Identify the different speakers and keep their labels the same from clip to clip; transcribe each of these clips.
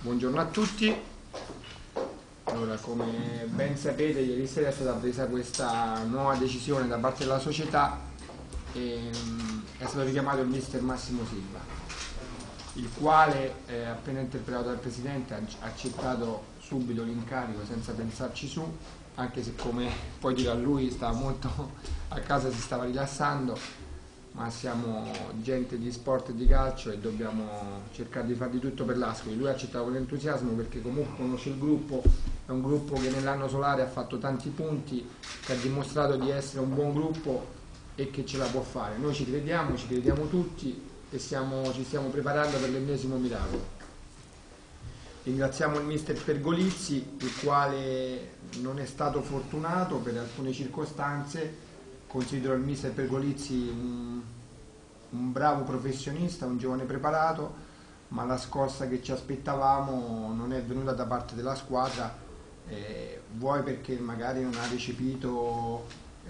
Speaker 1: Buongiorno a tutti. Allora, come ben sapete, ieri sera è stata presa questa nuova decisione da parte della società e è stato richiamato il mister Massimo Silva, il quale, appena interpellato dal presidente, ha accettato subito l'incarico senza pensarci su, anche se, come poi dirà lui, stava molto a casa, si stava rilassando, ma siamo gente di sport e di calcio e dobbiamo cercare di fare di tutto per l'Ascoli. Lui ha accettato con entusiasmo perché comunque conosce il gruppo, è un gruppo che nell'anno solare ha fatto tanti punti, che ha dimostrato di essere un buon gruppo e che ce la può fare. Noi ci crediamo tutti e ci stiamo preparando per l'ennesimo miracolo. Ringraziamo il mister Pergolizzi, il quale non è stato fortunato per alcune circostanze. Considero il mister Pergolizzi un bravo professionista, un giovane preparato, ma la scossa che ci aspettavamo non è venuta da parte della squadra, vuoi perché magari non ha recepito,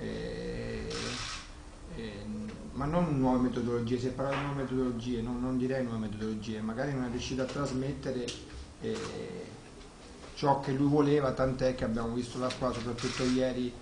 Speaker 1: ma non nuove metodologie, si è parlato di nuove metodologie, non direi nuove metodologie, magari non è riuscito a trasmettere ciò che lui voleva, tant'è che abbiamo visto la squadra soprattutto ieri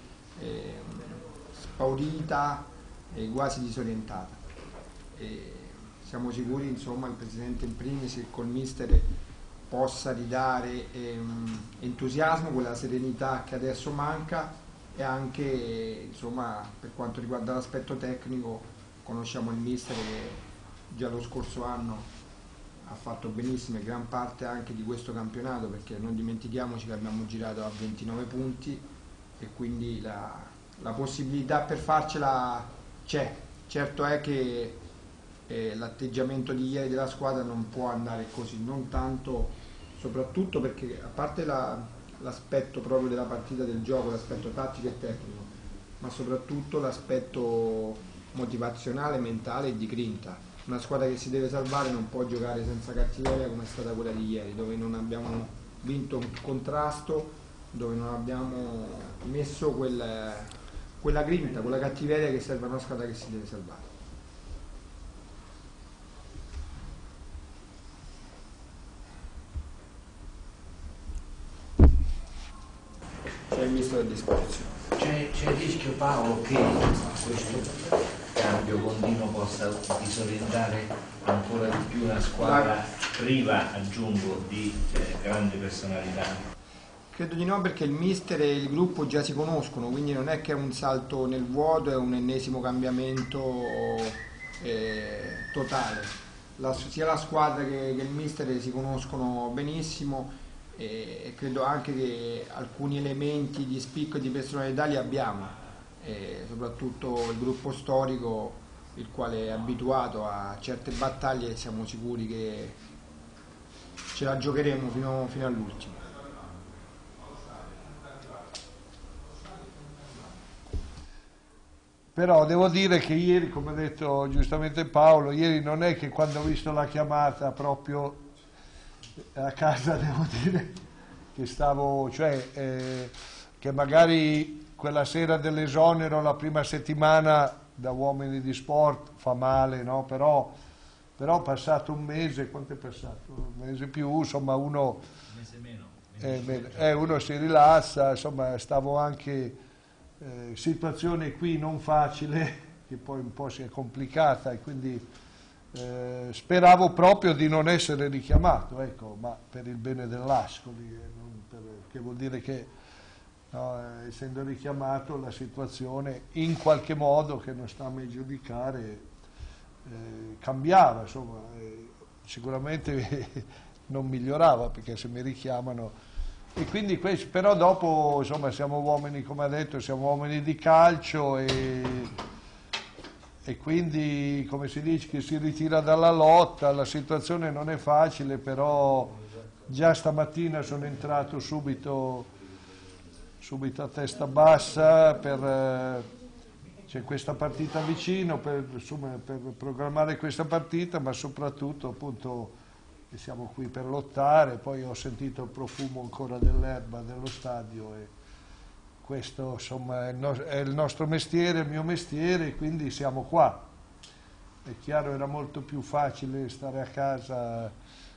Speaker 1: spaurita e quasi disorientata. Siamo sicuri, insomma, il presidente in primis, che col mister possa ridare entusiasmo, quella serenità che adesso manca, e anche, insomma, per quanto riguarda l'aspetto tecnico, conosciamo il mister che già lo scorso anno ha fatto benissimo e gran parte anche di questo campionato, perché non dimentichiamoci che abbiamo girato a 29 punti e quindi la possibilità per farcela c'è. Certo è che l'atteggiamento di ieri della squadra non può andare così, non tanto, soprattutto perché, a parte l'aspetto proprio della partita, del gioco, l'aspetto tattico e tecnico, ma soprattutto l'aspetto motivazionale, mentale e di grinta. Una squadra che si deve salvare non può giocare senza cattiveria come è stata quella di ieri, dove non abbiamo vinto un contrasto, dove non abbiamo messo quella grinta, quella cattiveria che serve a una squadra che si deve salvare. C'è il ministro a disposizione.
Speaker 2: C'è il rischio, Paolo, che questo cambio continuo possa disorientare ancora di più una squadra priva, aggiungo, di grandi personalità?
Speaker 1: Credo di no, perché il mister e il gruppo già si conoscono, quindi non è che è un salto nel vuoto, è un ennesimo cambiamento totale. Sia la squadra che il mister si conoscono benissimo e credo anche che alcuni elementi di spicco e di personalità li abbiamo, soprattutto il gruppo storico, il quale è abituato a certe battaglie, e siamo sicuri che ce la giocheremo fino all'ultimo.
Speaker 3: Però devo dire che ieri, come ha detto giustamente Paolo, ieri non è che quando ho visto la chiamata proprio a casa, devo dire che stavo, che magari quella sera dell'esonero, la prima settimana da uomini di sport fa male, no? Però passato un mese, quanto è passato? Un mese più, insomma uno,
Speaker 2: Un mese meno.
Speaker 3: uno si rilassa, insomma stavo anche situazione qui non facile, che poi un po' si è complicata, e quindi speravo proprio di non essere richiamato, ecco, ma per il bene dell'Ascoli, che vuol dire che, no, essendo richiamato, la situazione in qualche modo, che non sta a me giudicare, cambiava, insomma, sicuramente non migliorava, perché se mi richiamano. E quindi però dopo, insomma, siamo uomini, come ha detto, siamo uomini di calcio e quindi, come si dice, che si ritira dalla lotta. La situazione non è facile, però già stamattina sono entrato subito a testa bassa, c'è questa partita vicino, per programmare questa partita, ma soprattutto, appunto, e siamo qui per lottare. Poi ho sentito il profumo ancora dell'erba dello stadio e questo, insomma, è il nostro mestiere, il mio mestiere, quindi siamo qua. È chiaro, era molto più facile stare a casa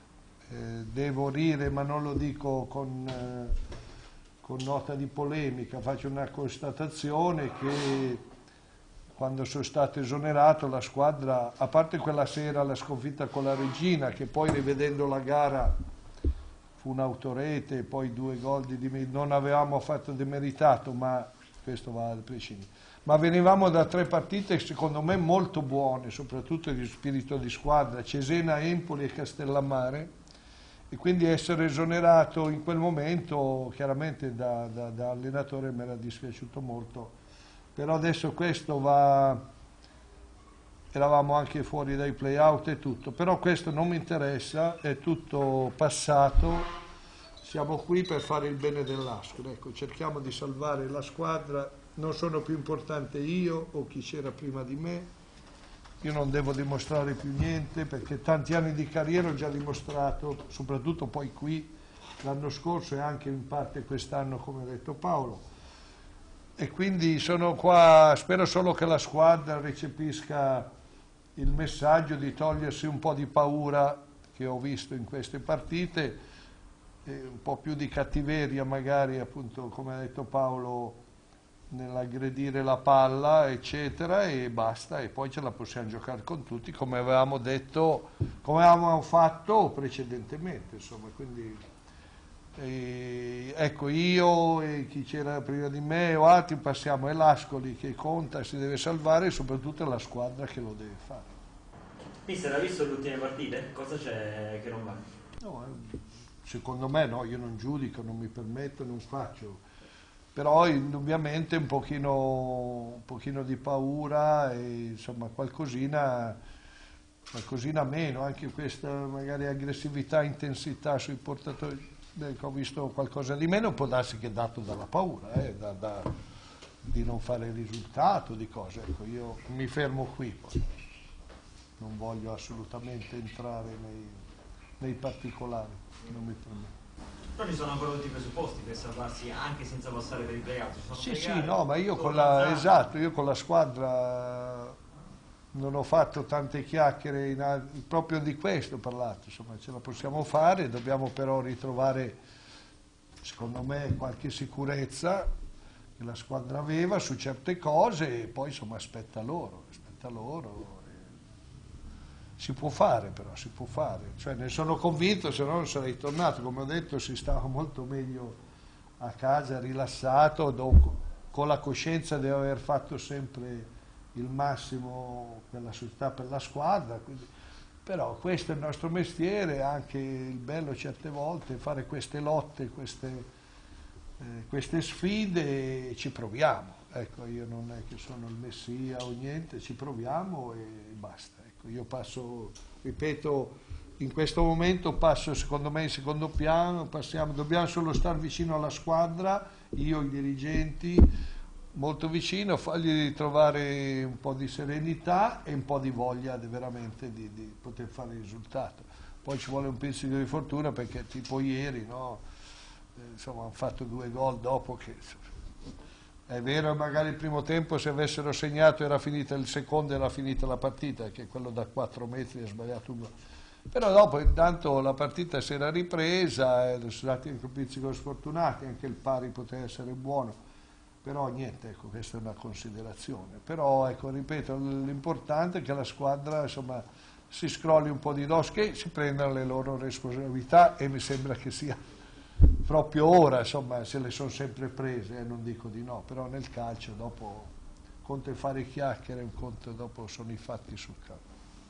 Speaker 3: devo dire, ma non lo dico con nota di polemica, faccio una constatazione che quando sono stato esonerato la squadra, a parte quella sera la sconfitta con la Regina, che poi rivedendo la gara fu un'autorete, poi 2 gol non avevamo affatto demeritato, ma questo va al prescindere. Ma venivamo da 3 partite secondo me molto buone, soprattutto di spirito di squadra, Cesena, Empoli e Castellammare, e quindi essere esonerato in quel momento chiaramente da allenatore mi era dispiaciuto molto, però adesso questo va, eravamo anche fuori dai play-out e tutto, però questo non mi interessa, è tutto passato, siamo qui per fare il bene dell'Ascoli, ecco, cerchiamo di salvare la squadra, non sono più importante io o chi c'era prima di me, io non devo dimostrare più niente perché tanti anni di carriera ho già dimostrato, soprattutto poi qui l'anno scorso e anche in parte quest'anno come ha detto Paolo, e quindi sono qua, spero solo che la squadra recepisca il messaggio di togliersi un po' di paura che ho visto in queste partite, un po' più di cattiveria magari, appunto come ha detto Paolo, nell'aggredire la palla eccetera, e basta, e poi ce la possiamo giocare con tutti come avevamo detto, come avevamo fatto precedentemente, insomma. Quindi ecco, io e chi c'era prima di me o altri passiamo, è l'Ascoli che conta, si deve salvare, e soprattutto è la squadra che lo deve fare.
Speaker 4: Mister, ha visto le ultime partite? Cosa c'è che non va?
Speaker 3: No, secondo me no, io non giudico, non mi permetto, non faccio, però indubbiamente un pochino di paura e insomma qualcosina meno, anche questa magari aggressività, intensità sui portatori, ho visto qualcosa di meno, può darsi che è dato dalla paura, di non fare il risultato, di cose, ecco, io mi fermo qui, poi non voglio assolutamente entrare nei particolari, non mi permetto.
Speaker 4: Però ci sono ancora tutti i presupposti per salvarsi anche senza passare per i play-out.
Speaker 3: Sì, no, ma io con la squadra non ho fatto tante chiacchiere, proprio di questo ho parlato, insomma ce la possiamo fare, dobbiamo però ritrovare, secondo me, qualche sicurezza che la squadra aveva su certe cose e poi insomma aspetta loro. Si può fare però, si può fare, cioè ne sono convinto, se no non sarei tornato, come ho detto si stava molto meglio a casa, rilassato, con la coscienza di aver fatto sempre il massimo per la società, per la squadra, quindi, però questo è il nostro mestiere, anche il bello certe volte fare queste lotte, queste sfide, e ci proviamo, ecco, io non è che sono il messia o niente, ci proviamo e basta. Io passo, ripeto, in questo momento passo secondo me in secondo piano, dobbiamo solo stare vicino alla squadra, io i dirigenti, molto vicino, fargli ritrovare un po' di serenità e un po' di voglia veramente di poter fare il risultato. Poi ci vuole un pizzico di fortuna perché tipo ieri, no? Insomma, hanno fatto 2 gol dopo che... È vero, magari il primo tempo se avessero segnato era finita, il secondo era finita la partita, che quello da 4 metri ha sbagliato un gol. Però dopo intanto la partita si era ripresa, sono stati anche un pizzico sfortunati, anche il pari poteva essere buono, però niente, ecco, questa è una considerazione. Però ecco, ripeto, l'importante è che la squadra insomma si scrolli un po' di dosso, che si prendano le loro responsabilità, e mi sembra che sia proprio ora, insomma, se le sono sempre prese, non dico di no, però nel calcio dopo conto è fare chiacchiere, un conto dopo sono i fatti sul campo.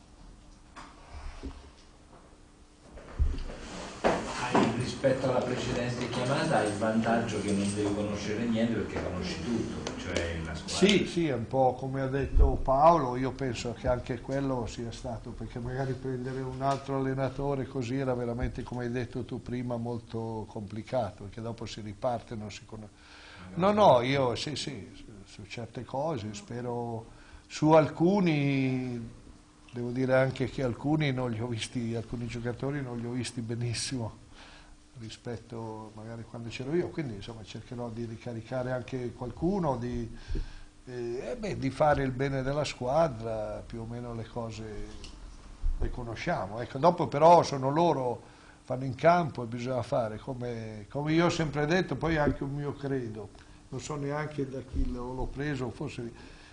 Speaker 2: Rispetto alla precedente chiamata hai il vantaggio che non devi conoscere niente perché conosci tutto, cioè la squadra.
Speaker 3: Sì, è un po' come ha detto Paolo, io penso che anche quello sia stato, perché magari prendere un altro allenatore così era veramente, come hai detto tu prima, molto complicato, perché dopo si riparte, non si conosce. No, io sì, su certe cose, spero, su alcuni, devo dire anche che alcuni non li ho visti, alcuni giocatori non li ho visti benissimo rispetto magari quando c'ero io, quindi insomma cercherò di ricaricare anche qualcuno, di fare il bene della squadra, più o meno le cose le conosciamo, ecco, dopo però sono loro fanno in campo e bisogna fare come io ho sempre detto, poi anche un mio credo, non so neanche da chi l'ho preso, forse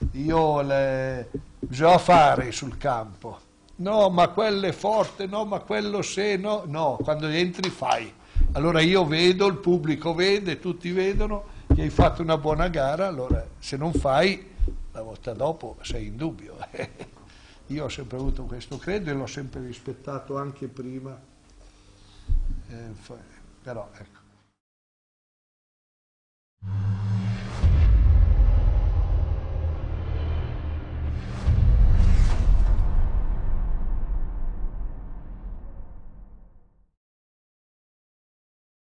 Speaker 3: bisogna fare sul campo, no ma quello è forte, no ma quello se, no, quando entri fai, allora io vedo, il pubblico vede, tutti vedono che hai fatto una buona gara, allora se non fai la volta dopo sei in dubbio. Io ho sempre avuto questo credo e l'ho sempre rispettato anche prima, però ecco.